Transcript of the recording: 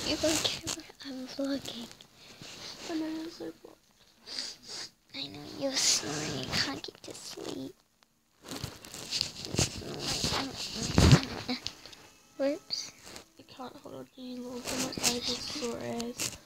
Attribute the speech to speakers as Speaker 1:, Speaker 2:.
Speaker 1: You don't care where I'm vlogging. I know you're snoring. You can't get to sleep. Whoops.
Speaker 2: I can't hold on to you long. My eyes are sore as.